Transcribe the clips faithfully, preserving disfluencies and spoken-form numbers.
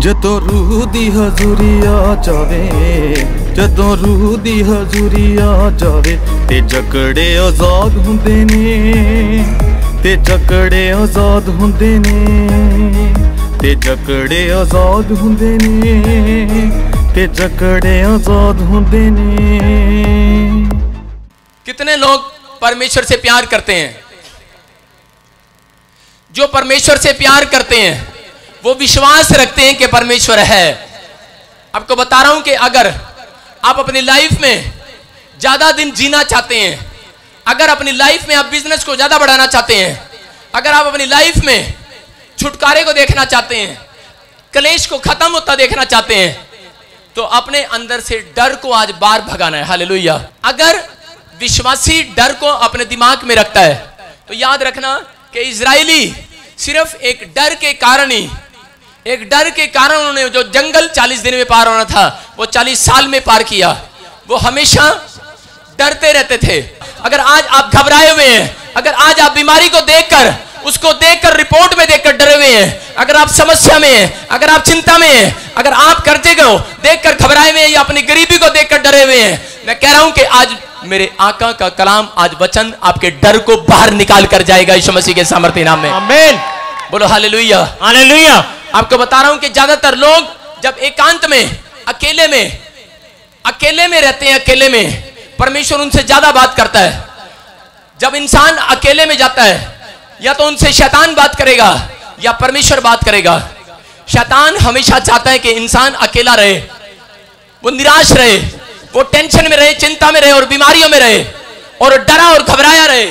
जदों रूह दी हजूरी आ जावे, जदों रूह दी हजूरी आ जावे, ते जकड़े आजाद हुंदे ने, ते जकड़े आजाद हुंदे ने, ते जकड़े आजाद हुंदे ने, ते जकड़े आजाद हुंदे ने। कितने लोग परमेश्वर से प्यार करते हैं? जो परमेश्वर से प्यार करते हैं वो विश्वास रखते हैं कि परमेश्वर है। आपको बता रहा हूं कि अगर आप अपनी लाइफ में ज्यादा दिन जीना चाहते हैं, अगर अपनी लाइफ में आप बिजनेस को ज्यादा बढ़ाना चाहते हैं, अगर आप अपनी लाइफ में छुटकारे को देखना चाहते हैं, क्लेश को खत्म होता देखना चाहते हैं, तो अपने अंदर से डर को आज बाहर भगाना है। हालेलुया। अगर विश्वासी डर को अपने दिमाग में रखता है तो याद रखना कि इजरायली सिर्फ एक डर के कारण ही, एक डर के कारण उन्होंने जो जंगल चालीस दिन में पार होना था वो चालीस साल में पार किया। वो हमेशा डरते रहते थे। अगर आज आप घबराए हुए हैं, अगर आज आप बीमारी को देखकर, उसको देखकर, रिपोर्ट में देखकर डरे हुए हैं, अगर आप समस्या में हैं, अगर आप चिंता में हैं, अगर आप कर्जे को देखकर घबराए हुए हैं या अपनी गरीबी को देखकर डरे हुए हैं, मैं कह रहा हूं कि आज मेरे आका का कलाम, आज वचन आपके डर को बाहर निकाल कर जाएगा यीशु मसीह के सामर्थ्य नाम में। आमीन। बोलो हालेलुया। हालेलुया। आपको बता रहा हूं कि ज्यादातर लोग जब एकांत में, अकेले में, अकेले में रहते हैं, अकेले में परमेश्वर उनसे ज्यादा बात करता है। जब इंसान अकेले में जाता है या तो उनसे शैतान बात करेगा या परमेश्वर बात करेगा। शैतान हमेशा चाहता है कि इंसान अकेला रहे, वो निराश रहे, वो टेंशन में रहे, चिंता में रहे और बीमारियों में रहे और डरा और घबराया रहे।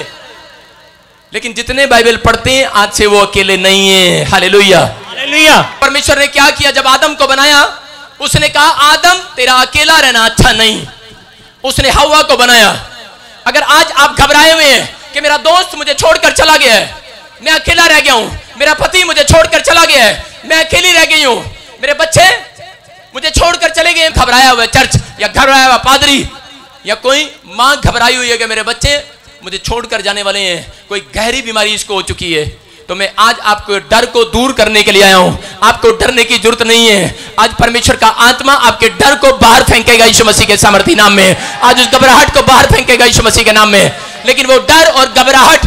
लेकिन जितने बाइबल पढ़ते हैं आज से वो अकेले नहीं है। हालेलुया। हालेलुया। परमेश्वर ने क्या किया? जब आदम को बनाया उसने कहा आदम तेरा अकेला रहना अच्छा नहीं। उसने हव्वा को बनाया। अगर आज आप घबराए हुए हैं कि मेरा दोस्त मुझे छोड़कर चला गया है, मैं अकेला रह गया हूं, मेरा पति मुझे छोड़कर चला गया है, मैं अकेली रह गई हूं, मेरे बच्चे मुझे छोड़कर चले गए, घबराया हुआ चर्च या घबराया हुआ पादरी या कोई मां घबराई हुई है कि मेरे बच्चे मुझे छोड़कर जाने वाले हैं, कोई गहरी बीमारी इसको हो चुकी है, तो मैं आज आपको डर को दूर करने के लिए आया हूं। आपको डरने की जरूरत नहीं है। आज परमेश्वर का आत्मा आपके डर को बाहर फेंकेगा यीशु मसीह के सामर्थ्य नाम में। आज उस घबराहट को बाहर फेंकेगा यीशु मसीह के नाम में। लेकिन वो डर और घबराहट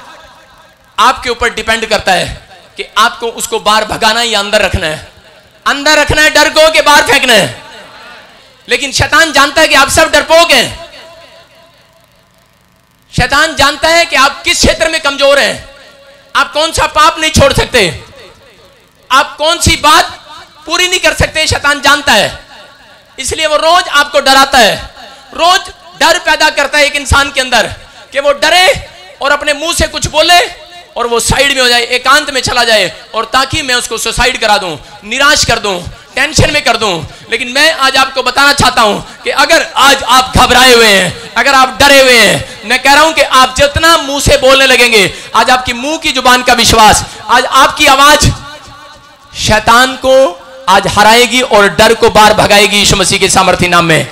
आपके ऊपर डिपेंड करता है कि आपको उसको बाहर भगाना है या अंदर रखना है। अंदर रखना है डर को कि बाहर फेंकना है। लेकिन शैतान जानता है कि आप सब डरपोक हैं। शैतान जानता है कि आप किस क्षेत्र में कमजोर हैं, आप कौन सा पाप नहीं छोड़ सकते, आप कौन सी बात पूरी नहीं कर सकते। शैतान जानता है, इसलिए वो रोज आपको डराता है, रोज डर पैदा करता है एक इंसान के अंदर कि वो डरे और अपने मुंह से कुछ बोले और वो साइड में हो जाए, एकांत में चला जाए, और ताकि मैं उसको सुसाइड करा दूं, निराश कर दूं, टेंशन में कर दूं। लेकिन मैं आज आपको बताना चाहता हूं कि अगर आज आप घबराए हुए हैं, अगर आप डरे हुए हैं, मैं कह रहा हूं कि आप जितना मुंह से बोलने लगेंगे, आज आपकी मुंह की जुबान का विश्वास, आज आपकी आवाज शैतान को आज हराएगी और डर को बाहर भगाएगी यीशु मसीह के सामर्थ्य नाम में।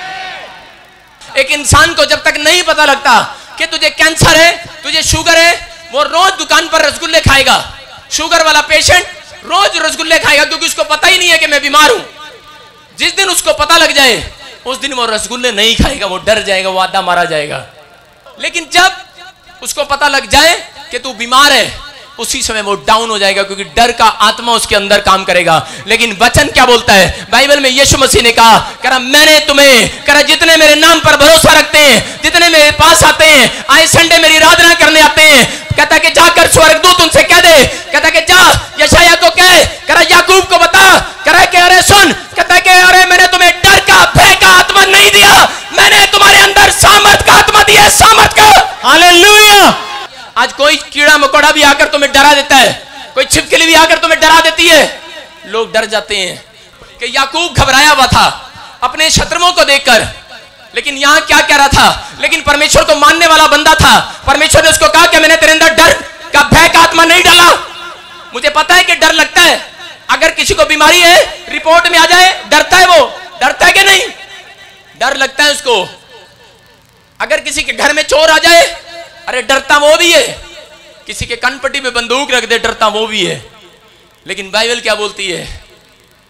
एक इंसान को जब तक नहीं पता लगता कि तुझे कैंसर है, तुझे शुगर है, वो रोज दुकान पर रसगुल्ले खाएगा। शुगर वाला पेशेंट रोज रसगुल्ले खाएगा क्योंकि उसको पता ही नहीं है कि मैं बीमार हूं। जिस दिन उसको पता लग जाए उस दिन वो रसगुल्ले नहीं खाएगा, वो डर जाएगा, वो आधा मारा जाएगा। लेकिन जब उसको पता लग जाए कि तू बीमार है, उसी समय वो डाउन हो जाएगा क्योंकि डर का आत्मा उसके अंदर काम करेगा। लेकिन वचन क्या बोलता है? बाइबल में यीशु मसीह ने कहा, कह रहा मैंने तुम्हें, कह रहा जितने मेरे नाम पर भरोसा रखते हैं, जितने मेरे पास आते हैं, आए संडे मेरी आराधना करने आते हैं, कहता कि जाकर स्वर्गदूत उनसे कह दे, कहता कि जा यशायाह को कह, कह रहा याकूब को बता, कह रहा कि अरे सुन, कहता कि अरे मैंने तुम्हें डर का, भय का आत्मा नहीं दिया, मैंने तुम्हारे अंदर सामर्थ का आत्मा दिया, सामर्थ का। हालेलुया। आज कोई कीड़ा मकोड़ा भी आकर तुम्हें डरा देता है, कोई छिपकली भी आकर तुम्हें डरा देती है, लोग डर जाते हैं। कि याकूब घबराया हुआ था अपने शत्रुओं को देखकर, लेकिन यहां क्या कह रहा था? लेकिन परमेश्वर को मानने वाला बंदा था। परमेश्वर ने उसको कहा कि मैंने तेरे अंदर डर का, भय का आत्मा नहीं डाला। मुझे पता है कि डर लगता है, अगर किसी को बीमारी है, रिपोर्ट में आ जाए, डरता है, वो डरता है कि नहीं? डर लगता है उसको। अगर किसी के घर में चोर आ जाए, अरे डरता वो भी है। किसी के कनपट्टी में बंदूक रख दे, डरता वो भी है। लेकिन बाइबल क्या बोलती है?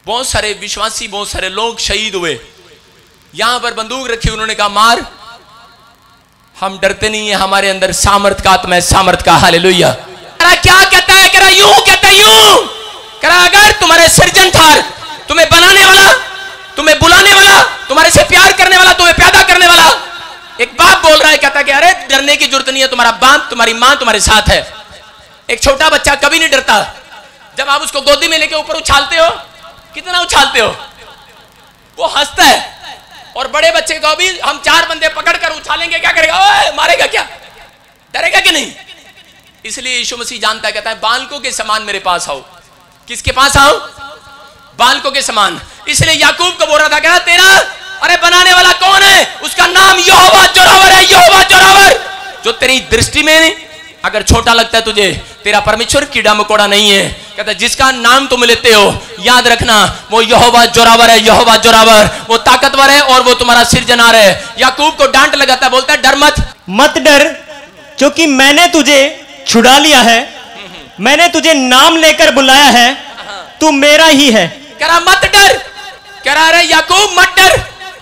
बहुत सारे विश्वासी, बहुत सारे लोग शहीद हुए। यहां पर बंदूक रखी, उन्होंने कहा मार। हम डरते नहीं है, हमारे अंदर सामर्थ का आत्मा है, सामर्थ का। हालेलुया। क्या कहता है? कह रहा यूं कहता है, यूं कह रहा अगर तुम्हारे सृजनहार, तुम्हें बनाने वाला, तुम्हें बुलाने वाला, तुम्हारे से प्यार करने वाला, तुम्हें पैदा करने वाला, एक बाप बोल रहा है, कहता है कि अरे डरने की जरूरत नहीं है, तुम्हारा बाप, तुम्हारी मां तुम्हारे साथ है। एक छोटा बच्चा कभी नहीं डरता। जब आप उसको गोदी में लेके ऊपर उछालते हो, कितना उछालते हो, वो हंसता है। और बड़े बच्चे को भी हम चार बंदे पकड़कर उछालेंगे, क्या करेगा? ओए मारेगा क्या? डरेगा कि नहीं? इसलिए यीशु मसीह जानता है, कहता है बालकों के समान मेरे पास आओ। किसके पास आओ? बालकों के समान। इसलिए याकूब को बोल रहा था, कह रहा तेरा अरे बनाने वाला कौन है? उसका नाम यहोवा जोरावर है, यहोवा जोरावर। जो तेरी दृष्टि में अगर छोटा लगता है तुझे, तेरा परमेश्वर कीड़ा मकोड़ा नहीं है। कहता है जिसका नाम तुम लेते हो, याद रखना वो यहोवा जोरावर है, यहोवा जोरावर। वो ताकतवर है और वो तुम्हारा सिरजनहार है। याकूब को डांट लगाता है, बोलता है डर मत, मत डर, क्योंकि मैंने तुझे छुड़ा लिया है, मैंने तुझे नाम लेकर बुलाया है, तू मेरा ही है। कह रहा मत डर, कह रहा अरे याकूब मत डर,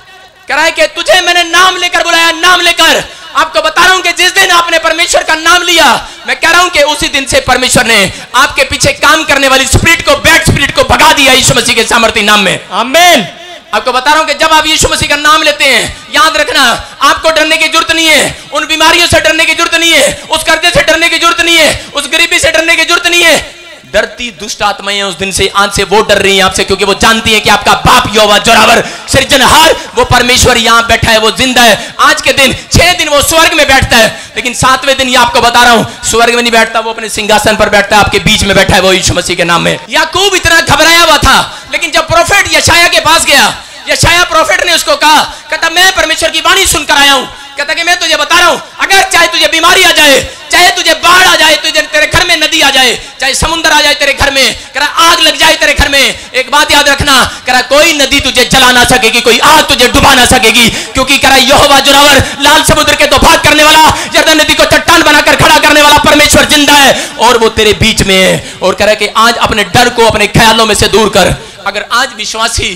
कह रहा है कि तुझे मैंने नाम लेकर बुलाया, नाम लेकर। आपको बता रहा हूं कि जिस दिन आपने परमेश्वर का नाम लिया, मैं कह रहा हूं कि उसी दिन से परमेश्वर ने आपके पीछे काम करने वाली स्पिरिट को, बैड स्पिरिट को भगा दिया यीशु मसीह के सामर्थ्य नाम में। आमीन। आपको बता रहा हूं कि जब आप यीशु मसीह का नाम लेते हैं, याद रखना आपको डरने की जरूरत नहीं है, उन बीमारियों से डरने की जरूरत नहीं है, उस कर्जे से डरने की जरूरत नहीं है, उस गरीबी से डरने की जरूरत नहीं है। डरती दुष्ट आत्माएं उस दिन से, आज से वो डर रही हैं आपसे, क्योंकि वो जानती है कि आपका बाप यहोवा जोरावर सृजनहार, वो परमेश्वर यहां बैठा है, वो जिंदा है। आज के दिन छह दिन वो स्वर्ग में बैठता है, लेकिन सातवें दिन ये आपको बता रहा हूं स्वर्ग में नहीं बैठता, वो अपने सिंहासन पर बैठता है, आपके बीच में बैठा है, वो यीशु मसीह के नाम में। याकूब इतना घबराया हुआ था, लेकिन जब प्रोफेट यशायाह के पास गया, यशायाह प्रोफेट ने उसको कहा, कहता मैं परमेश्वर की वाणी सुनकर आया हूं, कहता कि मैं तुझे बता रहा हूं, अगर चाहे तुझे बीमारी आ जाए, चाहे तुझे बाढ़ आ जाए, तुझे तेरे घर में नदी आ जाए, चाहे समुद्र आ जाए तेरे घर में, कह रहा आग लग जाए तेरे घर में, एक बात याद रखना, कह रहा कोई नदी तुझे जला ना सकेगी, कोई आग तुझे डुबा ना सकेगी, क्योंकि कह रहा यहोवा जोरावर, लाल समुद्र के तोफात करने वाला, यरदन नदी को चट्टान बनाकर खड़ा करने वाला परमेश्वर जिंदा है और वो तेरे बीच में है। और कह रहा कि आज अपने डर को अपने ख्यालों में से दूर कर। अगर आज विश्वासी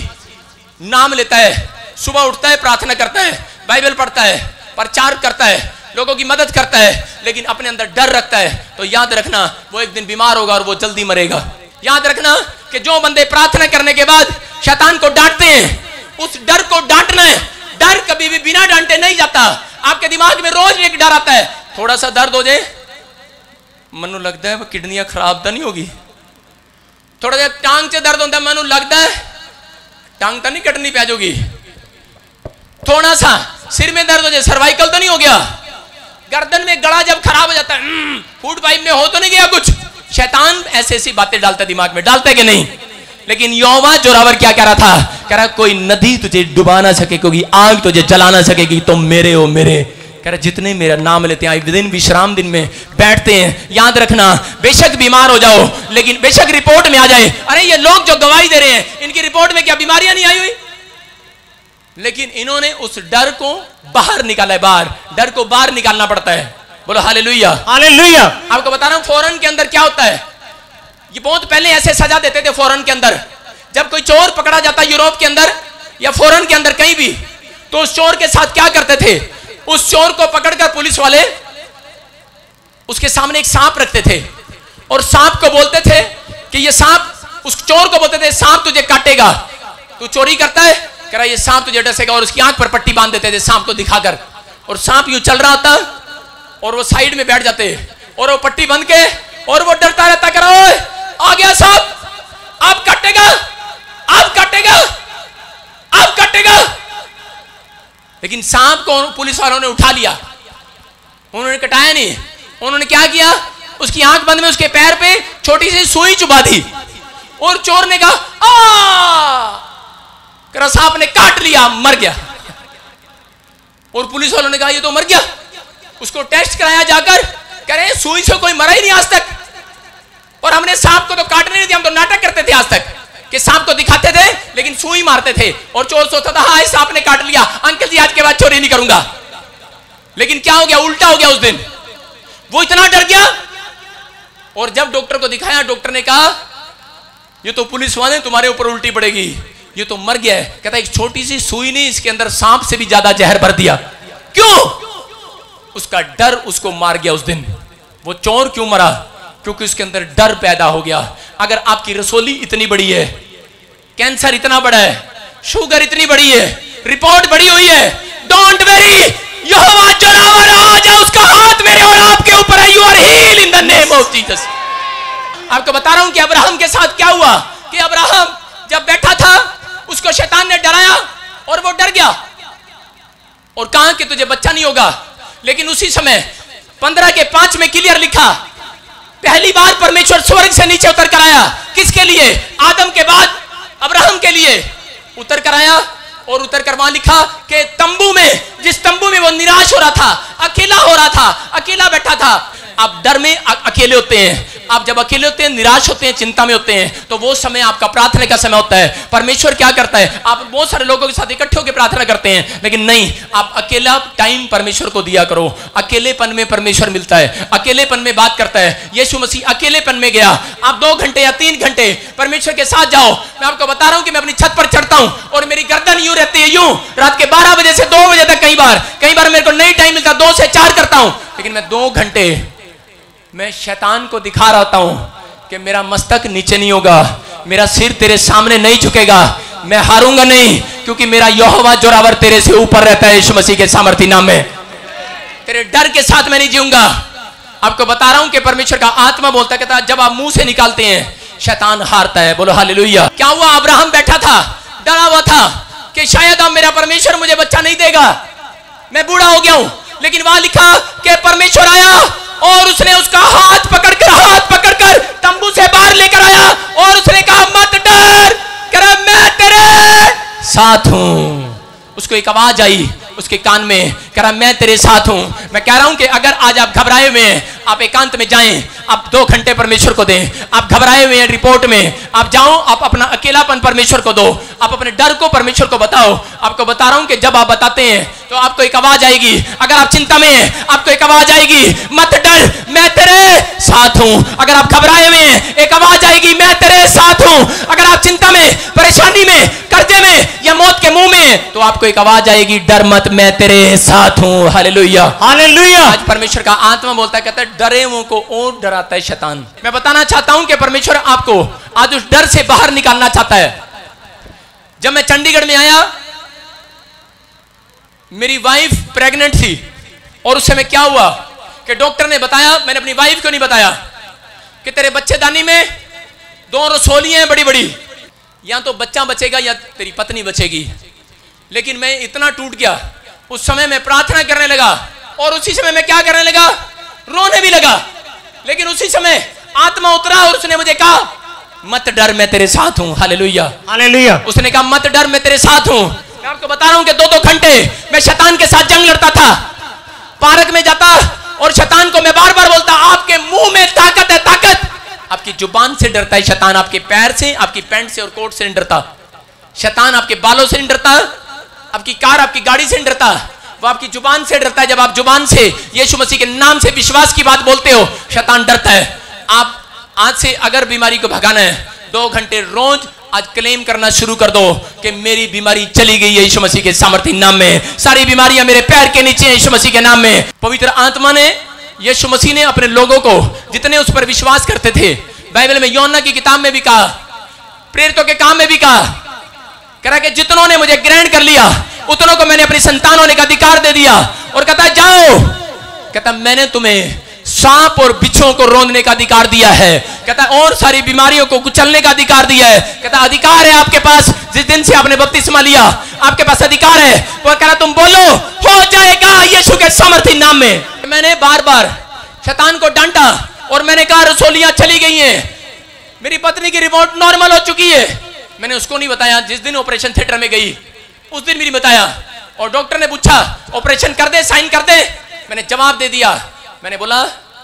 नाम लेता है, सुबह उठता है, प्रार्थना करता है, बाइबल पढ़ता है, प्रचार करता है, लोगों की मदद करता है, लेकिन अपने अंदर डर रखता है, तो याद रखना वो एक दिन बीमार होगा और वो जल्दी मरेगा। याद रखना कि जो बंदे प्रार्थना करने के बाद शैतान को डांटते हैं, उस डर को डांटना है। डर कभी भी बिना डांटे नहीं जाता। आपके दिमाग में रोज एक डर आता है, थोड़ा सा दर्द हो जाए, मनु लगता है वो किडनियां खराब तो नहीं होगी, थोड़ा सा टांग से दर्द होता है, मनु लगता है टांग तो नहीं कटनी पै जाएगी, थोड़ा सा सिर में दर्द हो जाए, सर्वाइकल तो नहीं हो गया, गर्दन में गला जब खराब हो जाता है, फूड पाइप में हो तो नहीं गया कुछ। शैतान ऐसे ऐसी बातें डालता है दिमाग में, डालता है कि नहीं? लेकिन यहोवा जोरावर क्या कह रहा था? कह रहा कोई नदी तुझे डुबा ना सके, कोई आग तुझे जला ना सकेगी, तुम मेरे हो मेरे। कह रहा जितने मेरा नाम लेते हैं, दिन विश्राम दिन में बैठते हैं, याद रखना बेशक बीमार हो जाओ, लेकिन बेशक रिपोर्ट में आ जाए, अरे ये लोग जो गवाही दे रहे हैं इनकी रिपोर्ट में क्या बीमारियां नहीं आई हुई, लेकिन इन्होंने उस डर को बाहर निकाला है। बाहर डर को बाहर निकालना पड़ता है। बोलो हालेलुया, हालेलुया। आपको बता रहा हूं फौरन के अंदर क्या होता है, ये बहुत पहले ऐसे सजा देते थे फौरन के अंदर। जब कोई चोर पकड़ा जाता यूरोप के अंदर या फौरन के अंदर कहीं भी, तो उस चोर के साथ क्या करते थे, उस चोर को पकड़कर पुलिस वाले उसके सामने एक सांप रखते थे और सांप को बोलते थे कि ये सांप, उस चोर को बोलते थे सांप तुझे काटेगा, तू चोरी करता है, कह रहा ये सांप तुझे डसेगा, और उसकी आंख पर पट्टी बांध देते थे सांप को दिखाकर, और सांप यूं चल रहा होता और वो साइड में बैठ जाते और वो पट्टी बंद के और वो डरता रहता, कह रहा आ गया सांप, अब काटेगा, अब काटेगा, अब काटेगा। लेकिन सांप को पुलिस वालों ने उठा लिया, उन्होंने कटाया नहीं, उन्होंने क्या किया, उसकी आंख बंद में उसके पैर पे छोटी सी सुई चुभा दी और चोर ने कहा आ, करा सांप ने काट लिया, मर गया। और पुलिस वालों ने कहा ये तो मर गया, उसको टेस्ट कराया जाकर, कह रहे सुई से कोई मरा ही नहीं आज तक, और हमने सांप को तो काटने नहीं दिया, हम तो नाटक करते थे आज तक कि सांप को दिखाते थे लेकिन सुई मारते थे, और चोर सोचता था हाँ सांप ने काट लिया, अंकल जी आज के बाद चोरी नहीं करूंगा। लेकिन क्या हो गया, उल्टा हो गया उस दिन, वो इतना डर गया और जब डॉक्टर को दिखाया, डॉक्टर ने कहा ये तो पुलिस वाले तुम्हारे ऊपर उल्टी पड़ेगी, ये तो मर गया है। कहता एक छोटी सी सुई ने इसके अंदर सांप से भी ज्यादा जहर भर दिया। क्यों? उसका डर उसको मार गया उस दिन। वो चोर क्यों मरा? क्योंकि उसके अंदर डर पैदा हो गया। अगर आपकी रसोली इतनी बड़ी है, कैंसर इतना बड़ा है, शुगर इतनी बड़ी है, रिपोर्ट बड़ी हुई है, डोंट वेरी, यहोवा जोरावर आज है, उसका हाथ मेरे और आपके ऊपर है। You are heal in the name of Jesus. आपको बता रहा हूं कि अब्राहम के साथ क्या हुआ कि अब्राहम जब बैठा था उसको शैतान ने डराया और वो डर गया और कहा कि तुझे बच्चा नहीं होगा। लेकिन उसी समय पंद्रह के पांच में क्लियर लिखा, पहली बार परमेश्वर स्वर्ग से नीचे उतर कर आया। किसके लिए? आदम के बाद अब्राहम के लिए उतर कर आया और उतर कर वहां लिखा कि तंबू में, जिस तंबू में वो निराश हो रहा था, अकेला हो रहा था, अकेला बैठा था। आप डर में अकेले होते हैं, आप जब अकेले होते हैं, निराश होते हैं, चिंता में होते हैं, तो वो समय आपका प्रार्थना का समय होता है। परमेश्वर क्या करता है? आप बहुत सारे लोगों के साथ इकट्ठे होकर प्रार्थना करते हैं, लेकिन नहीं, आप अकेला टाइम परमेश्वर को दिया करो। अकेलेपन में परमेश्वर मिलता है, अकेलेपन में बात करता है। यीशु मसीह अकेलेपन में गया। आप दो घंटे या तीन घंटे परमेश्वर के साथ जाओ। मैं आपको बता रहा हूं कि मैं अपनी छत पर चढ़ता हूं और मेरी गर्दन यूं रहती है, यूं, रात के बारह बजे से दो बजे तक। कई बार कई बार मेरे को नहीं टाइम मिलता, दो से चार करता हूं, लेकिन मैं दो घंटे मैं शैतान को दिखा रहा हूं कि मेरा मस्तक नीचे नहीं होगा, मेरा सिर तेरे सामने नहीं झुकेगा, मैं हारूंगा नहीं, क्योंकि मेरा यहोवा जोरावर तेरे से ऊपर रहता है। यीशु मसीह के सामर्थी नाम में तेरे डर के साथ मैं नहीं जीऊंगा। आपको बता रहा हूं कि परमेश्वर का आत्मा बोलता कहता जब आप मुंह से निकालते हैं शैतान हारता है। बोलो हालेलुया। क्या हुआ? अब्राहम बैठा था, डरा हुआ था कि शायद अब मेरा परमेश्वर मुझे बच्चा नहीं देगा, मैं बूढ़ा हो गया हूं। लेकिन वहां लिखा कि परमेश्वर आया और उसने उसका हाथ पकड़कर हाथ पकड़कर तंबू से बाहर लेकर आया और उसने कहा मत डर, कर मैं तेरे साथ हूं। उसको एक आवाज आई उसके कान में, कह रहा मैं तेरे साथ हूं। मैं कह रहा हूं कि अगर आज आप घबराए हुए हैं, आप एकांत में जाएं, आप दो घंटे परमेश्वर को दें। आप घबराए हुए हैं रिपोर्ट में, आप जाओ, आप अपना अकेलापन परमेश्वर को दो, आप अपने डर को परमेश्वर को बताओ। आपको बता रहा हूं कि जब आप बताते हैं तो आपको एक आवाज आएगी। अगर आप चिंता में हैं, आपको एक आवाज आएगी, मत डर, मैं तेरे साथ हूं। अगर आप घबराए हुए हैं, एक आवाज आएगी, मैं तेरे साथ हूं। अगर आप चिंता में, परेशानी में, कर्जे में या मौत के मुंह में, तो आपको एक आवाज आएगी, डर मत, मैं तेरे साथ हूं। Hallelujah, hallelujah. आज परमेश्वर का आत्मा बोलता है, कहता है डरे हुओं को और डराता है शैतान। मैं बताना चाहता हूं कि परमेश्वर आपको आज उस डर से बाहर निकालना चाहता है। जब मैं चंडीगढ़ में आया, मेरी वाइफ प्रेग्नेंट थी और उस समय क्या हुआ कि डॉक्टर ने बताया, मैंने अपनी वाइफ को नहीं बताया, कि तेरे बच्चेदानी में दो रसोलियां हैं बड़ी बड़ी, या तो बच्चा बचेगा या तेरी पत्नी बचेगी। लेकिन मैं इतना टूट गया, उस समय मैं प्रार्थना करने लगा और उसी समय मैं क्या करने लगा, रोने भी लगा। लेकिन उसी समय आत्मा उतरा और उसने मुझे कहा मत डर, मैं तेरे साथ हूं। Hallelujah, hallelujah. उसने कहा मत डर, मैं तेरे साथ हूं। मैं आपको बता रहा हूं कि दो दो घंटे मैं शैतान के साथ जंग लड़ता था। पार्क में जाता और शैतान को मैं बार बार बोलता, आपके मुंह में ताकत है, ताकत। आपकी जुबान से डरता है शैतान, आपके पैर से, आपकी पैंट से और कोट से नहीं डरता। शैतान आपके बालों से नहीं डरता, आपकी कार, आपकी गाड़ी से नहीं डरता, वो आपकी जुबान से डरता है। जब आप जुबान से यीशु मसीह के नाम से विश्वास की बात बोलते हो, शैतान डरता है। आप आज से अगर बीमारी को भगाना है, दो घंटे रोज आज क्लेम करना शुरू कर दो कि मेरी बीमारी चली गई है यीशु मसीह के सामर्थी नाम में। सारी बीमारियां मेरे पैर के नीचे हैं यीशु मसीह के नाम में। पवित्र आत्मा ने, यीशु मसीह ने अपने लोगों को जितने उस पर विश्वास करते थे, बाइबल में यूहन्ना की किताब में भी कहा, प्रेरितों के काम में भी कहा, कह रहा कि जितनों ने मुझे ग्रहण कर लिया उतनों को मैंने अपनी संतान होने का अधिकार दे दिया। और कहता जाओ, कहता मैंने तुम्हें सांप और बिच्छुओं को रौंदने का अधिकार दिया है, कहता और सारी बीमारियों को कुचलने का अधिकार दिया है। कहता अधिकार है आपके पास, जिस दिन से आपने बपतिस्मा लिया आपके पास अधिकार है। वो कह रहा तुम बोलो हो जाएगा यीशु के सामर्थी नाम में। मैंने बार बार शैतान को डांटा और मैंने कहा रसोलियां चली गई हैं, मेरी पत्नी की रिपोर्ट नॉर्मल हो चुकी है। मैंने उसको नहीं बताया, जिस दिन ऑपरेशन थिएटर में गई उस दिन भी नहीं बताया। और डॉक्टर ने पूछा ऑपरेशन कर दे, साइन कर दे, मैंने जवाब दे दिया। मैंने बोला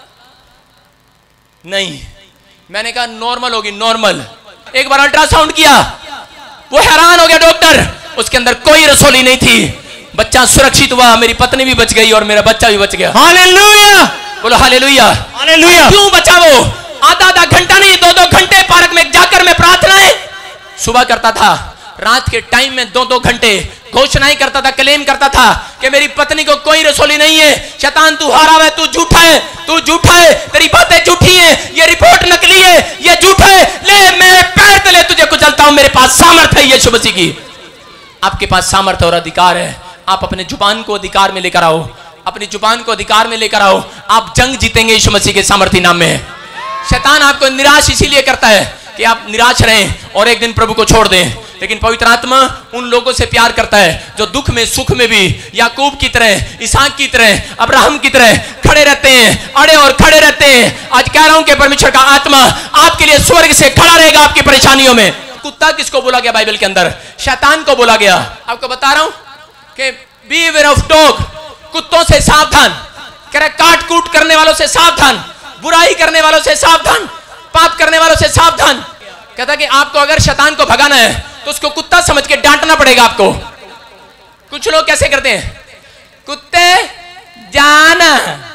नहीं, मैंने कहा नॉर्मल होगी, नॉर्मल। एक बार अल्ट्रासाउंड किया, वो हैरान हो गया डॉक्टर, उसके अंदर कोई रसोली नहीं थी, बच्चा सुरक्षित हुआ, मेरी पत्नी भी बच गई और मेरा बच्चा भी बच गया। हालेलुया, बोलो हालेलुया, हालेलुया। क्यों बचा वो? आधा आधा घंटा नहीं, दो दो घंटे पार्क में जाकर मैं प्रार्थनाएं सुबह करता था, रात के टाइम में दो दो घंटे घोषणाएं करता था, क्लेम करता था कि मेरी पत्नी को कोई रसोली नहीं है, शैतान तू हारा है, तू झूठा है, तू झूठा है, तेरी बातें झूठी हैं, ये रिपोर्ट नकली है, ये झूठा है, ले मेरे पैर तले तुझे कुचलता हूं, मेरे पास सामर्थ है यीशु मसीह की। आपके पास सामर्थ और अधिकार है, आप अपने जुबान को अधिकार में लेकर आओ, अपनी जुबान को अधिकार में लेकर आओ, आप जंग जीतेंगे यीशु मसीह के सामर्थी नाम में। शैतान आपको निराश इसीलिए करता है कि आप निराश रहें और एक दिन प्रभु को छोड़ दें, लेकिन पवित्र आत्मा उन लोगों से प्यार करता है जो दुख में सुख में भी याकूब की तरह, इसहाक की तरह, अब्राहम की तरह खड़े रहते हैं, अड़े और खड़े रहते हैं। आज कह रहा हूं कि परमेश्वर का आत्मा आपके लिए स्वर्ग से खड़ा रहेगा आपकी परेशानियों में। कुत्ता किसको बोला गया बाइबल के अंदर? शैतान को बोला गया। आपको बता रहा हूं कि बीवेयर ऑफ डॉग, कुत्तों से सावधान। कह रहा काट कूट करने वालों से सावधान, बुराई करने वालों से सावधान, पाप करने वालों से सावधान। कहता कि आपको अगर शैतान को भगाना है तो उसको कुत्ता समझ के डांटना पड़ेगा आपको। कुछ लोग कैसे करते हैं, कुत्ते जाना,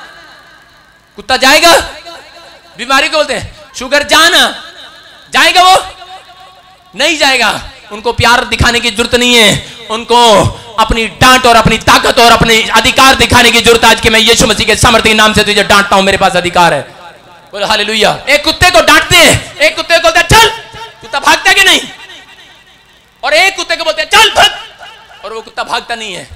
कुत्ता जाएगा, बीमारी को बोलते हैं शुगर जाना, जाएगा वो नहीं जाएगा। उनको प्यार दिखाने की जरूरत नहीं है, उनको अपनी डांट और अपनी ताकत और अपने अधिकार दिखाने की जरूरत है। आज कि मैं यीशु मसीह के सामर्थ्य नाम से तुझे डांटता हूं, मेरे पास अधिकार है। बोलो हालेलुया। एक कुत्ते को डांटते हैं, एक कुत्ते को बोलते हैं चल, कुत्ता भागता कि नहीं, और एक कुत्ते को बोलते हैं चल भाग, और वो कुत्ता भागता नहीं है,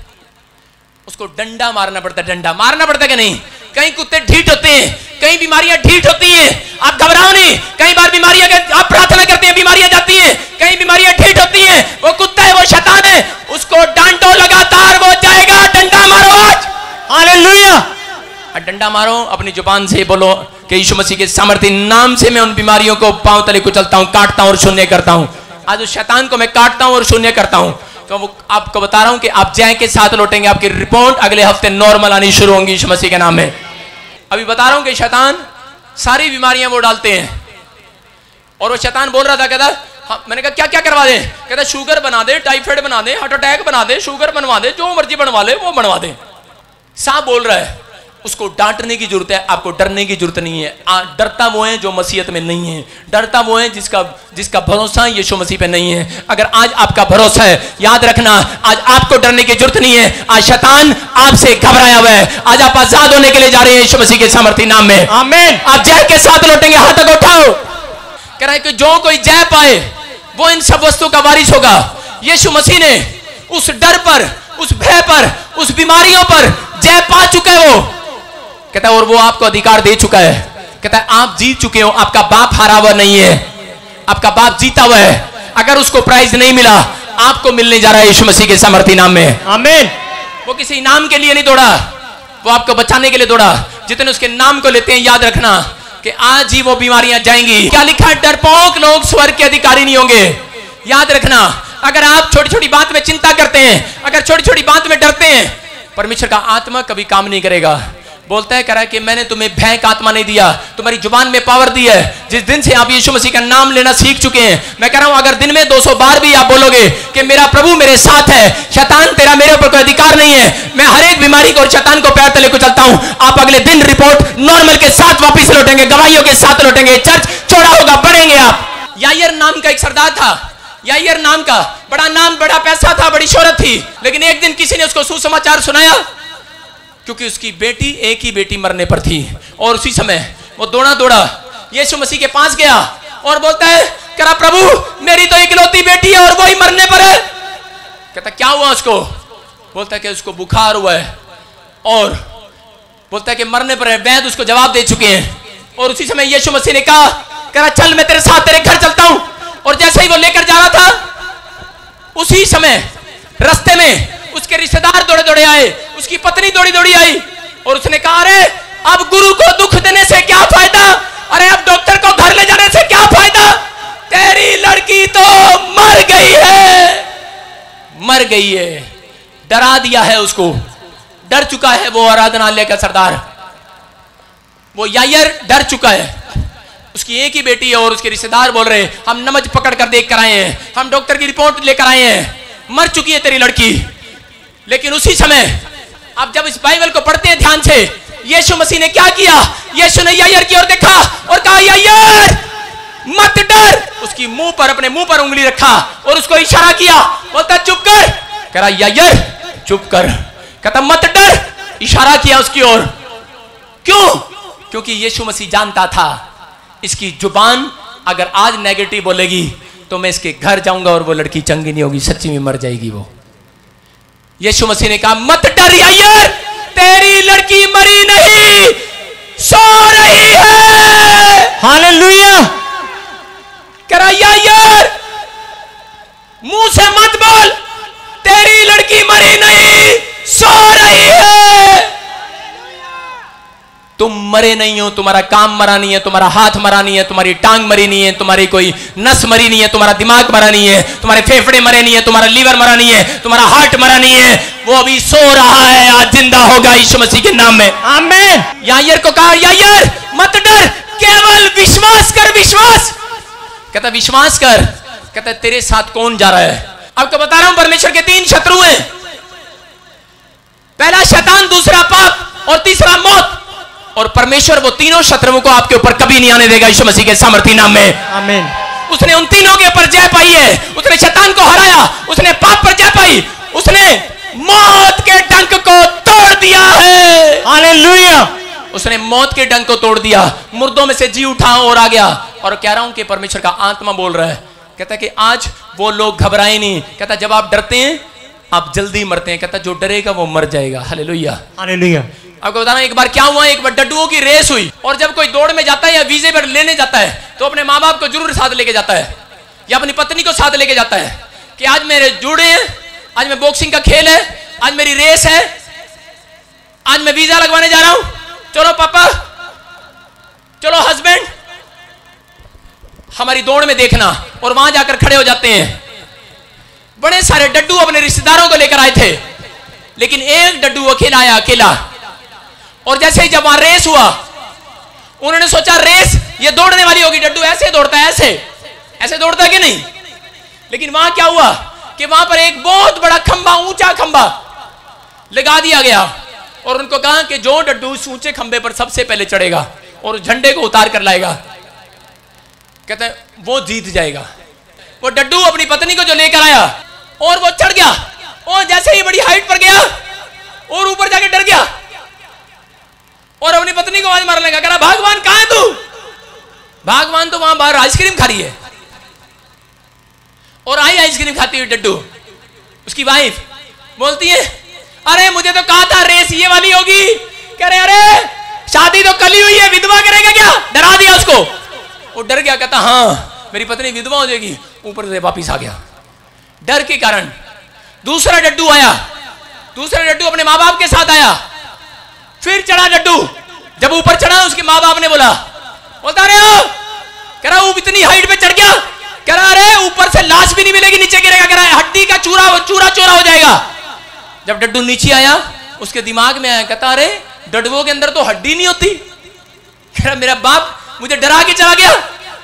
उसको डंडा मारना पड़ता है। डंडा मारना पड़ता है कि नहीं? कई कुत्ते ढीठ होते हैं, कई बीमारियां ढीठ होती हैं, आप घबराओ नहीं। कई बार बीमारियां, आप प्रार्थना करते हैं बीमारियां जाती हैं, कई बीमारियां ढीठ होती हैं। वो कुत्ता है, वो शैतान है, उसको डांटो लगातार, वो जाएगा। डंडा मारो आज, हालेलुया। डंडा मारो, अपनी जुबान से बोलो कि यीशु मसीह के सामर्थ्य नाम से मैं उन बीमारियों को पांव तले कुचलता हूं, काटता हूं और शून्य करता हूं। आज उस शैतान को मैं काटता हूं और शून्य करता हूं। तो वो आपको बता रहा हूं कि आप जय के साथ लौटेंगे, आपकी रिपोर्ट अगले हफ्ते नॉर्मल आनी शुरू होंगी यीशु मसीह के नाम में। अभी बता रहा हूं कि शैतान सारी बीमारियां वो डालते हैं, और वो शैतान बोल रहा था, कहता हाँ, मैंने कहा क्या क्या करवा दे? कहता शुगर बना दे, टाइफाइड बना दे, हार्ट अटैक बना दे, शुगर बनवा दे, जो मर्जी बनवा ले वो बनवा दे। साफ बोल रहा है। उसको डांटने की जरूरत है, आपको डरने की जरूरत नहीं है। आ, डरता वो है जो मसीहत में नहीं है, डरता वो है जिसका जिसका भरोसा यीशु मसीह पे नहीं है। अगर आज आपका भरोसा है, याद रखना आज आपको डरने की जरूरत नहीं है। आज शैतान आपसे घबराया हुआ है, आज आप आजाद होने के लिए जा रहे हैं यीशु मसीह के सामर्थ्य नाम में। आमीन। आप जय के साथ लौटेंगे, हाथ तक उठाओ। कह रहा है कि जो कोई जय पाए वो इन सब वस्तुओं का वारिस होगा। यीशु मसीह ने उस डर पर, उस भय पर, उस बीमारियों पर जय पा चुका है। वो कहता है और वो आपको अधिकार दे चुका है। कहता है आप जीत चुके हो, आपका बाप हारा हुआ नहीं है, आपका बाप जीता हुआ है। अगर उसको प्राइज नहीं मिला, आपको मिलने जा रहा है यीशु मसीह के सामर्थ्य नाम में। आमीन। वो किसी इनाम के लिए नहीं दौड़ा, वो आपको बचाने के लिए दौड़ा। जितने उसके नाम को लेते हैं, याद रखना कि आज ही वो बीमारियां जाएंगी। क्या लिखा है? डरपोक लोग स्वर्ग के अधिकारी नहीं होंगे। याद रखना, अगर आप छोटी छोटी बात में चिंता करते हैं, अगर छोटी छोटी बात में डरते हैं, परमेश्वर का आत्मा कभी काम नहीं करेगा। बोलता है, कह रहा है कि मैंने तुम्हें भय का आत्मा नहीं दिया, तुम्हारी जुबान में पावर दी है। जिस दिन से आप यीशु मसीह का नाम लेना सीख चुके हैं, मैं कह रहा हूं अगर दिन में दो सौ बार भी आप बोलोगे कि मेरा प्रभु मेरे साथ है, शैतान तेरा मेरे ऊपर कोई अधिकार नहीं है, मैं हर एक बीमारी को और शैतान को पैर तले को चलता हूं, आप अगले दिन रिपोर्ट नॉर्मल के साथ वापिस लौटेंगे, गवाहियों के साथ लौटेंगे, चर्च चौड़ा होगा, बढ़ेंगे आप। यायर नाम का एक सरदार था, यायर नाम का, बड़ा नाम, बड़ा पैसा था, बड़ी शोहरत थी, लेकिन एक दिन किसी ने उसको सुसमाचार सुनाया, क्योंकि उसकी बेटी, एक ही बेटी मरने पर थी। और उसी समय वो दौड़ा दौड़ा यीशु मसीह के पास गया और बोलता है, कह रहा प्रभु मेरी तो इकलौती बेटी है और वो ही मरने पर है। कहता क्या हुआ उसको? बोलता है कि उसको बुखार हुआ है, और बोलता है कि मरने पर है। वैद्य उसको जवाब दे चुके हैं। और उसी समय यीशु मसीह ने कहा, कह रहा चल मैं तेरे साथ तेरे घर चलता हूं। और जैसे ही वो लेकर जा रहा था, उसी समय रास्ते में उसके रिश्तेदार दौड़े दौड़े आए, उसकी पत्नी दौड़ी दौड़ी आई, और उसने कहा अरे अब गुरु को दुख देने से क्या फायदा, अरे अब डॉक्टर को घर ले जाने से क्या फायदा, तेरी लड़की तो मर गई है, मर गई है। डरा दिया है उसको, डर चुका है वो आराधनालय का सरदार, वो यायर डर चुका है। उसकी एक ही बेटी है और उसके रिश्तेदार बोल रहे हैं हम नमज पकड़ कर देख कर आए हैं, हम डॉक्टर की रिपोर्ट लेकर आए हैं, मर चुकी है तेरी लड़की। लेकिन उसी समय आप जब इस बाइबल को पढ़ते हैं ध्यान से, यीशु मसीह ने क्या किया? यीशु ने यायर की ओर देखा और कहा यायर मत डर। उसकी मुंह पर अपने मुंह पर उंगली रखा और उसको इशारा किया, बोलता चुप कर। कह रहा यायर चुप कर। कहता मत डर, इशारा किया उसकी ओर। क्यों? क्योंकि यीशु मसीह जानता था इसकी जुबान अगर आज नेगेटिव बोलेगी तो मैं इसके घर जाऊंगा और वो लड़की चंगी नहीं होगी, सच्ची में मर जाएगी वो। यीशु मसीह ने कहा मत डर यायर, तेरी लड़की मरी नहीं, सो रही है। हालेलुया। कह रहा यायर मुंह से मत बोल, तेरी लड़की मरी नहीं, सो रही है। तुम मरे नहीं हो, तुम्हारा काम मरा नहीं है, तुम्हारा हाथ मरा नहीं है, तुम्हारी टांग मरी नहीं है, तुम्हारी कोई नस मरी नहीं है, तुम्हारा दिमाग मरा नहीं है, तुम्हारे फेफड़े मरे नहीं है, तुम्हारा लीवर मरा नहीं है, तुम्हारा हार्ट मरा नहीं है, वो अभी सो रहा है, आज जिंदा होगा यीशु मसीह के नाम में। आमीन। यायर को कहा यायर मत डर, केवल विश्वास कर। विश्वास कहता विश्वास कर। कहता तेरे साथ कौन जा रहा है? आपको बता रहा हूं परमेश्वर के तीन शत्रु हैं। पहला शैतान, दूसरा पाप और तीसरा मौत। और परमेश्वर वो तीनों शत्रुओं को आपके ऊपर कभी नहीं आने देगा यीशु मसीह के सामर्थी नाम में। आमीन। उसने उन तीनों के ऊपर जय पाई है। उसने शैतान को हराया, उसने पाप पर जय पाई, उसने मौत के डंक को तोड़ दिया है। हालेलुया। उसने मौत के डंक को तोड़ दिया, मुर्दों में से जी उठा और आ गया। और कह रहा हूं कि परमेश्वर का आत्मा बोल रहा है, कहता है कि आज वो लोग घबराए नहीं। कहता जब आप डरते हैं आप जल्दी मरते हैं। कहता जो डरेगा वो मर जाएगा। हालेलुया। हालेलुया। आपको बताना एक बार क्या हुआ, एक बार डड्डुओं की रेस हुई और जब कोई दौड़ में जाता है या वीजे पर लेने जाता है तो अपने माँ बाप को जरूर साथ लेके जाता है या अपनी पत्नी को साथ लेके जाता है कि आज मेरे जुड़े हैं, आज मैं बॉक्सिंग का खेल है, आज मेरी रेस है, आज मैं वीजा लगवाने जा रहा हूं, चलो पापा, चलो हस्बैंड, हमारी दौड़ में देखना। और वहां जाकर खड़े हो जाते हैं। बड़े सारे डड्डू अपने रिश्तेदारों को लेकर आए थे, लेकिन एक डड्डू अकेला आया, अकेला। और जैसे ही जब वहां रेस हुआ उन्होंने सोचा रेस ये दौड़ने वाली होगी, डड्डू ऐसे दौड़ता है, ऐसे ऐसे दौड़ता है कि नहीं। लेकिन वहां क्या हुआ कि वहां पर एक बहुत बड़ा खंबा, ऊंचा खंबा लगा दिया गया और उनको कहा कि जो डड्डू उस ऊंचे खंबे पर सबसे पहले चढ़ेगा और उस झंडे को उतार कर लाएगा, कहते हैं वो जीत जाएगा। वो डड्डू अपनी पत्नी को जो लेकर आया और वो चढ़ गया और जैसे ही बड़ी हाइट पर गया और ऊपर जाके डर गया और अपनी पत्नी को आवाज मारने लगा, कह रहा भगवान कहां है तू? भगवान तो वहां बाहर आइसक्रीम खा रही है। और आई आइसक्रीम खाती हुई डड्डू, उसकी वाइफ बोलती है अरे मुझे तो कहा था रेस ये वाली होगी। कह रहे अरे शादी तो कल ही हुई है, विधवा करेगा क्या? डरा दिया उसको। वो डर गया, कहता हाँ मेरी पत्नी विधवा हो जाएगी। ऊपर से वापिस आ गया डर के कारण। दूसरा डड्डू आया, दूसरा डड्डू अपने माँ बाप के साथ आया, फिर चढ़ा डड्डू। जब ऊपर चढ़ा उसके माँ बाप ने बोला, बोलता अरे कह रहा वो इतनी हाइट पे चढ़ गया, कह रहा अरे ऊपर से लाश भी नहीं मिलेगी, नीचे गिरेगा, कह रहा है हड्डी का चूरा चूरा चूरा हो जाएगा। जब डड्डू नीचे आया उसके दिमाग में आया, कहता अरे डड्डुओं के अंदर तो हड्डी नहीं होती। कह रहा मेरा बाप मुझे डरा के चला गया,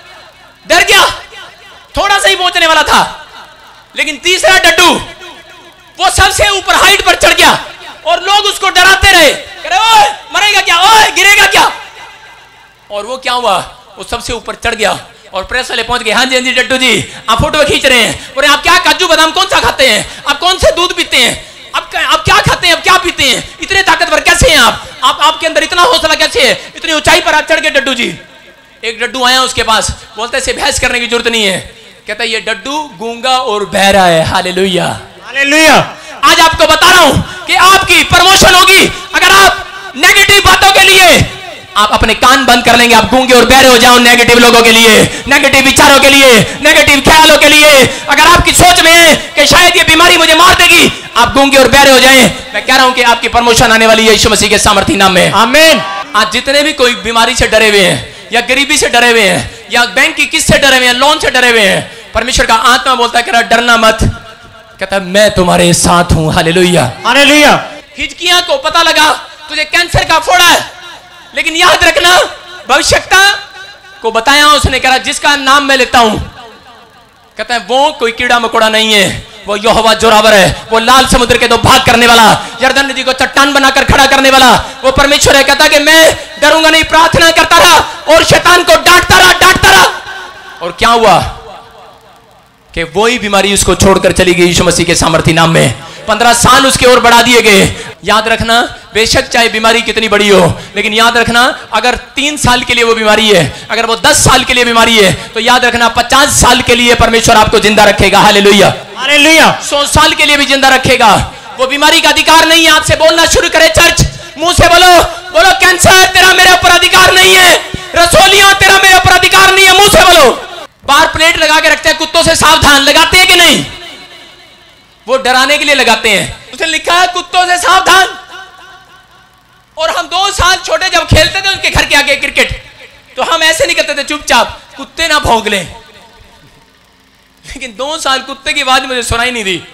डर गया, थोड़ा सा ही पहुंचने वाला था। लेकिन तीसरा डड्डू वो सबसे ऊपर हाइट पर चढ़ गया और लोग उसको डराते रहे, कह रहे ओए मरेगा क्या, ओए गिरेगा क्या। और वो क्या हुआ, वो सबसे ऊपर चढ़ गया और प्रेस वाले पहुंच गए, हाँ जी हाँ जी डड्डू जी आप फोटो खींच रहे हैं। बोले आप क्या काजू बादाम कौन सा खाते हैं, आप कौन से दूध पीते हैं, आप आप क्या खाते हैं, आप क्या पीते हैं, इतने ताकतवर कैसे हैं आप, आप आपके अंदर इतना हौसला कैसे है, इतनी ऊंचाई पर आप चढ़ गए डड्डू जी। एक डड्डू आया उसके पास, बोलता है बहस करने की जरूरत नहीं है, कहता है ये डड्डू गूंगा और बहरा है। Hallelujah hallelujah. आज आपको बता रहा हूं कि आपकी प्रमोशन होगी अगर आप नेगेटिव बातों के लिए आप अपने कान बंद कर लेंगे, आप गूंगे और बहरे हो जाओ नेगेटिव लोगों के लिए, नेगेटिव विचारों के लिए, नेगेटिव ख्यालों के लिए। अगर आपकी सोच में है कि शायद ये बीमारी मुझे मार देगी, आप गूंगे और बहरे हो जाएं। मैं कह रहा हूं कि आपकी प्रमोशन आने वाली है यीशु मसीह के सामर्थी नाम में। आमीन। आज जितने भी कोई बीमारी से डरे हुए हैं या गरीबी से डरे हुए हैं या बैंक की किस्त से डरे हुए हैं, लोन से डरे हुए हैं, परमेश्वर का आत्मा बोलता है कह रहा डरना मत, कहता मैं तुम्हारे साथ हूं। Hallelujah hallelujah. हिजकिय्याह को पता लगा तुझे कैंसर का फोड़ा है, लेकिन याद रखना भविष्यता को बताया उसने, कह रहा जिसका नाम मैं लेता हूं, कहता है वो कोई कीड़ा मकोड़ा नहीं है, वो यहोवा जोरावर है, वो लाल समुद्र के दो भाग करने वाला, यरदन नदी को चट्टान बनाकर खड़ा करने वाला वो परमेश्वर है। कहता कि मैं डरूंगा नहीं, प्रार्थना करता रहा और शैतान को डांटता रहा डांटता रहा और क्या हुआ कि वही बीमारी उसको छोड़कर चली गई यीशु मसीह के सामर्थी नाम में। पंद्रह साल उसके और बढ़ा दिए गए। याद रखना, बेशक चाहे बीमारी कितनी बड़ी हो, लेकिन याद रखना अगर तीन साल के लिए वो बीमारी है, अगर वो दस साल के लिए बीमारी है, तो याद रखना पचास साल के लिए परमेश्वर आपको जिंदा रखेगा। Hallelujah hallelujah. सौ साल के लिए भी जिंदा रखेगा। वो बीमारी का अधिकार नहीं है। आपसे बोलना शुरू करे चर्च, मुंह से बोलो, बोलो कैंसर तेरा मेरे ऊपर अधिकार नहीं है, रसोलियां तेरा मेरे ऊपर अधिकार नहीं है। मुंह से बोलो। बाहर प्लेट लगा के रखते हैं, कुत्तों से सावधान, लगाते हैं कि नहीं? वो डराने के लिए लगाते हैं। उसने लिखा है कुत्तों से सावधान। और हम दो साल छोटे जब खेलते थे उनके घर के आगे क्रिकेट, तो हम ऐसे नहीं करते थे चुपचाप, कुत्ते ना भौंक लें। लेकिन दो साल कुत्ते की आवाज मुझे सुनाई नहीं दी।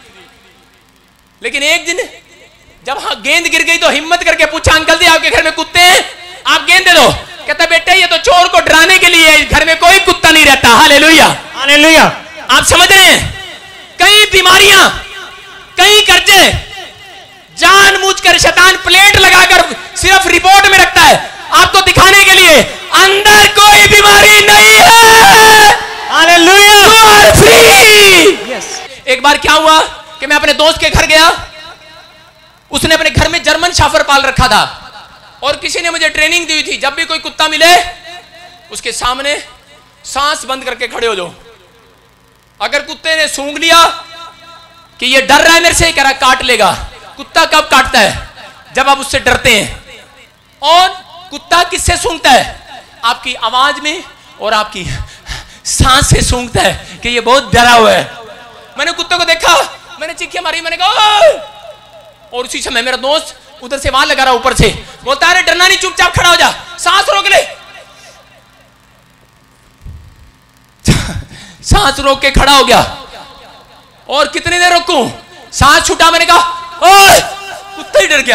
लेकिन एक दिन जब हाँ गेंद गिर गई तो हिम्मत करके पूछा, अंकल जी आपके घर में कुत्ते हैं, आप गेंद दे दो। कहता बेटा ये तो चोर को डराने के लिए, घर में कोई कुत्ता नहीं रहता। Hallelujah hallelujah. आप समझ रहे हैं? कई बीमारियां, कई कर्जे जानबूझकर शैतान प्लेट लगाकर सिर्फ रिपोर्ट में रखता है आपको दिखाने के लिए अंदर कोई बीमारी नहीं है। Hallelujah. You are free. Yes. एक बार क्या हुआ कि मैं अपने दोस्त के घर गया, उसने अपने घर में जर्मन शाफर पाल रखा था और किसी ने मुझे ट्रेनिंग दी थी, जब भी कोई कुत्ता मिले उसके सामने सांस बंद करके खड़े हो जाओ। अगर कुत्ते ने सूंघ लिया कि ये डर रहा है मेरे से, कह रहा काट लेगा। कुत्ता कब काटता है? जब आप उससे डरते हैं। और कुत्ता किससे सूंघता है? आपकी आवाज में और आपकी सांस से सूंघता है कि ये बहुत डरा हुआ है। मैंने कुत्ते को देखा, मैंने चीखियां मारी, मैंने कहा ओए! और उसी समय मेरा दोस्त उधर से वहां लगा रहा, ऊपर से बोलता है डरना नहीं, चुपचाप खड़ा हो जा, सांस रोक ले। सांस रोक के खड़ा हो गया। और कितनी देर रोकूं? सांस छूटा, मैंने कहा ओए! कुत्ता ही डर गया।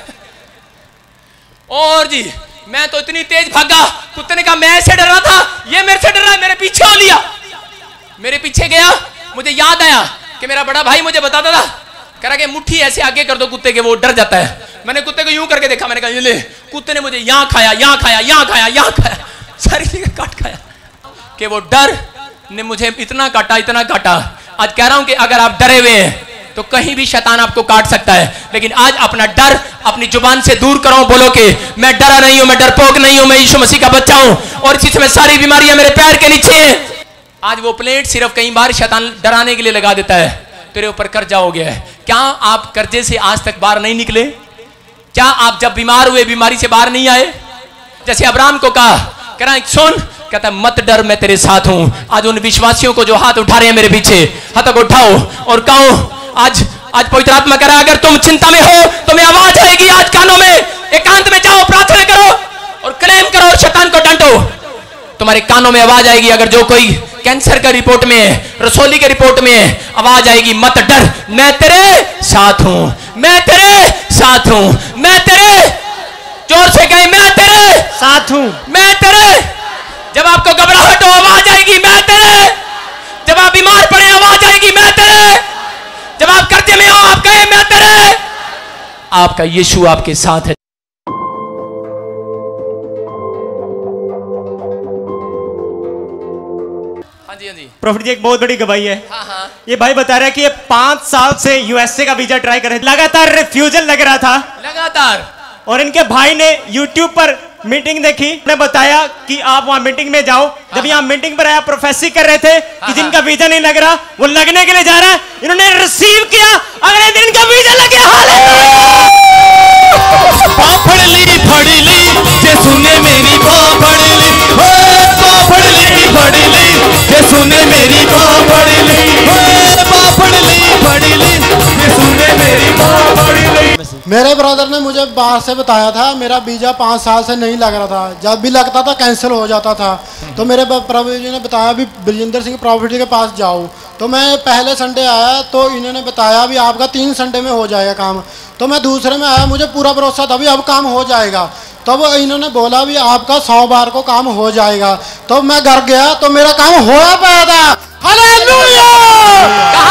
और जी मैं तो इतनी तेज भागा, कुत्ते ने कहा मैं ऐसे डर रहा था, ये मेरे से डर रहा है, मेरे पीछे हो लिया। मेरे पीछे गया, मुझे याद आया कि मेरा बड़ा भाई मुझे बताता था, कह रहा कि मुट्ठी ऐसे आगे कर दो कुत्ते के, वो डर जाता है। मैंने कुत्ते को यूं करके देखा, मैंने कहा ये ले। कुत्ते ने मुझे यहां खाया, यहां खाया, यहां खाया, यहां खाया, सारी जगह काट खाया कि वो डर ने मुझे इतना काटा, इतना काटा। आज कह रहा हूं कि अगर आप डरे हुए हैं तो कहीं भी शैतान आपको काट सकता है, लेकिन आज अपना डर अपनी जुबान से दूर करो। बोलो कि मैं डरा नहीं हूं, मैं डरपोक नहीं हूं, मैं यीशु मसीह का बच्चा हूं और इसी समय सारी बीमारियां मेरे पैर के नीचे हैं। आज वो प्लेट सिर्फ कई बार शैतान डराने के लिए लगा देता है। तेरे ऊपर कर्जा हो गया है। क्या आप कर्जे से आज तक बाहर नहीं निकले? क्या आप जब बीमार हुए बीमारी से बाहर नहीं आए? जैसे अब्राहम को कहा, कह रहा सुन, कहता मत डर, मैं तेरे साथ हूं। आज उन विश्वासियों को जो हाथ उठा रहे हैं मेरे पीछे, हाथ को उठाओ और कहो, आज आज पवित्र आत्मा कह रहा है अगर तुम चिंता में हो तो मैं आवाज आएगी आज कानों में, एकांत में जाओ, प्रार्थना करो और क्लेम करो और शैतान को डांटो। तुम्हारे कानों में आवाज आएगी। अगर जो कोई कैंसर का रिपोर्ट में है, रसोली के रिपोर्ट में है, आवाज आएगी मत डर, मैं तेरे साथ हूं, मैं तेरे साथ हूं, मैं तेरे, जोर से कहे मैं तेरे साथ हूं, मैं तेरे। जब आपको घबराहट हो आवाज आएगी मैं तेरे। जब आप बीमार पड़े आवाज आएगी मैं तेरे। जब आप कर्जे में हो आप कहे मैं तेरे। आपका यीशु आपके साथ है। हाँ जी हाँ जी प्रॉफिट जी एक बहुत बड़ी गवाही है। हाँ हाँ ये भाई बता रहा है कि ये पांच साल से यूएसए का वीजा ट्राई कर रहे थे, लगातार रिफ्यूजल लग रहा था लगातार। और इनके भाई ने यूट्यूब पर मीटिंग देखी, उन्होंने बताया कि आप वहां मीटिंग में जाओ। जब यहाँ मीटिंग पर आया, प्रोफेसी कर रहे थे कि जिनका वीजा नहीं लग रहा वो लगने के लिए जा रहा है, इन्होंने रिसीव किया, अगले दिन इनका वीजा लग गया। फड़ ली फड़ ली जे सुने मेरी बाँ फड़ ली, फड़ ली फड़ ली जे सुने मेरी बाँ फड़ ली, फड़ ली फड़ ली जे सुने मेरी बाँ फड़ ली। मेरे ब्रदर ने मुझे बाहर से बताया था, मेरा वीजा पाँच साल से नहीं लग रहा था, जब भी लगता था कैंसिल हो जाता था। तो मेरे प्रभु जी ने बताया भी बलजिंदर सिंह प्रॉफिट के पास जाओ। तो मैं पहले संडे आया तो इन्होंने बताया भी आपका तीन संडे में हो जाएगा काम। तो मैं दूसरे में आया, मुझे पूरा भरोसा था भी अब काम हो जाएगा। तब तो इन्होंने बोला भी आपका सौ बार को काम हो जाएगा। तो मैं घर गया तो मेरा काम हो पाया था। हालेलुया। कहाँ का कहाँ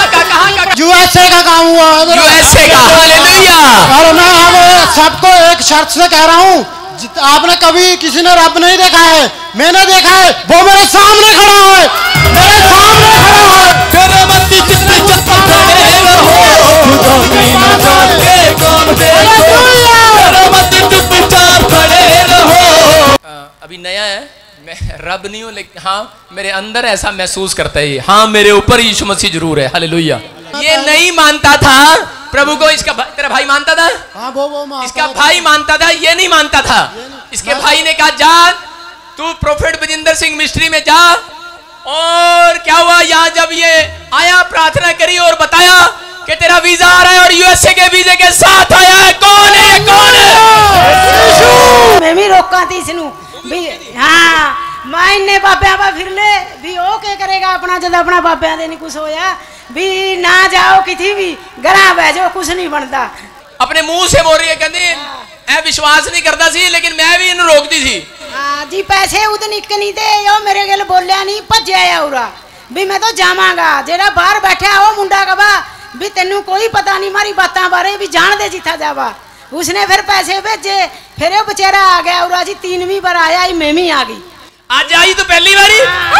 कहाँ का? यूएसए का काम हुआ है। यूएसए का, हालेलुया। और मैं अब सबको एक शर्त से कह रहा हूँ, आपने कभी किसी ने रब नहीं देखा है, मैंने देखा है, वो मेरे सामने खड़ा है, मेरे सामने खड़ा है। तेरे मत्ती जितने चप्पल खड़े रहो, खुदा की न जान के कौन देखो, तेरे मत्ती चुपचाप खड़े रहो। अभी नया है, मैं रब नहीं हूँ, लेकिन हाँ मेरे अंदर ऐसा महसूस करता है, हाँ मेरे ऊपर यीशु मसीह जरूर है, हालेलुया। ये नहीं मानता था प्रभु को, इसका भाई, तेरा भाई मानता था? हाँ वो वो मानता इसका था। भाई मानता था, ये नहीं मानता था। इसके भाई ने कहा जा तू प्रोफेट बजिंदर सिंह मिस्ट्री में जा। और क्या हुआ, यहाँ जब ये आया प्रार्थना करी और बताया कि तेरा वीजा आ रहा है और यूएसए के वीजे के साथ आया है। कौन है ये, कौन है? मैं भी रोका थी इसनू भी, हाँ मैं इन्ने बाबे पा फिर ले भी ओ के करेगा अपना, जब अपना बाबे दे नहीं कुछ होया भी ना जाओ किसी भी घरा बह जाओ, कुछ नहीं बनता। अपने मुंह से बोल रही है, कहती ऐ विश्वास नहीं करता सी, लेकिन मैं भी इन्हें रोकती थी। हाँ जी, पैसे उद निक नहीं दे यो मेरे गल बोलिया नहीं, भज्या उरा भी मैं तो जावांगा। जेड़ा बाहर बैठा ओ मुंडा कबा भी तेनू कोई पता नहीं मारी बातों बारे भी जान दे जिथा जावा। उसने फिर पैसे भेजे, फिर वो बेचारा आ गया उरा जी, तीनवीं बार आया ही, मैं भी आ गई। आज आई तो पहली बारी।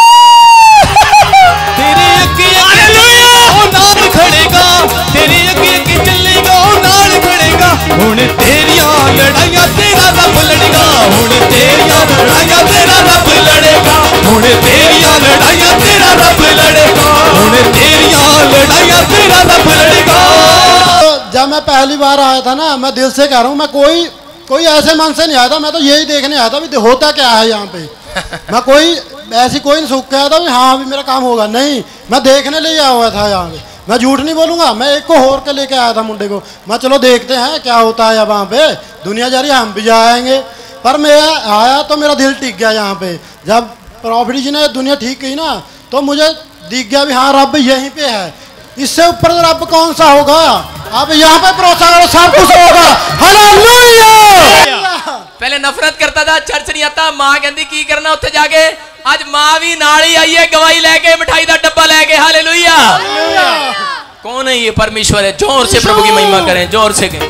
तेरे अगे ओ नाम खड़ेगा, तेरे अगे अगे चलेगा ओ नाल खड़ेगा। हुण तेरियां लड़ाइयां तेरा रब लड़ेगा, हुण तेरियां लड़ाइयां तेरा रब लड़ेगा, हुण तेरियां लड़ाइयां तेरा रब लड़ेगा, हुण तेरियां लड़ाइयां तेरा रब लड़ेगा। जब मैं पहली बार आया था ना, मैं दिल से कह रहा हूँ, मैं कोई कोई ऐसे मन से नहीं आया था, मैं तो यही देखने आया था भी होता क्या है यहाँ पे। मैं कोई ऐसी कोई नहीं सूख के आया था भी हाँ अभी मेरा काम होगा, नहीं, मैं देखने लिए आया हुआ था यहाँ पे। मैं झूठ नहीं बोलूँगा, मैं एक को होर के लेके आया था मुंडे को, मैं चलो देखते हैं क्या होता है वहाँ पे, दुनिया जा रही है हम भी जाएंगे। पर मैं आया तो मेरा दिल टिक गया यहाँ पे। जब प्रॉफिट जी ने दुनिया ठीक की ना, तो मुझे दिख गया भी हाँ रब यहीं पे है, इससे ऊपर रब कौन सा होगा। अब यहाँ पे भरोसा करो, सब कुछ होगा। हालेलुया। पहले नफरत करता था, चर्च नहीं आता, मां कहती की करना उत्थे जाके। आज मां भी नाल ही आई है, गवाही लेके, मिठाई का डब्बा लेके, हालेलुया। कौन है ये? परमेश्वर है। जोर से प्रभु की महिमा करें, जोर से करें।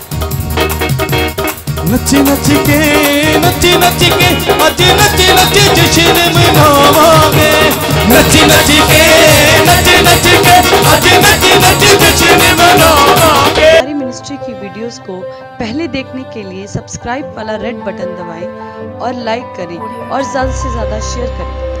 नची नची के नची नची के आज नची नची जश्न मनावांगे, नची नची के नची नची के आज नची नची जश्न मनावांगे। हमारी मिनिस्ट्री की वीडियोस को पहले देखने के लिए सब्सक्राइब वाला रेड बटन दबाएं और लाइक करें और ज़्यादा से ज़्यादा शेयर करें।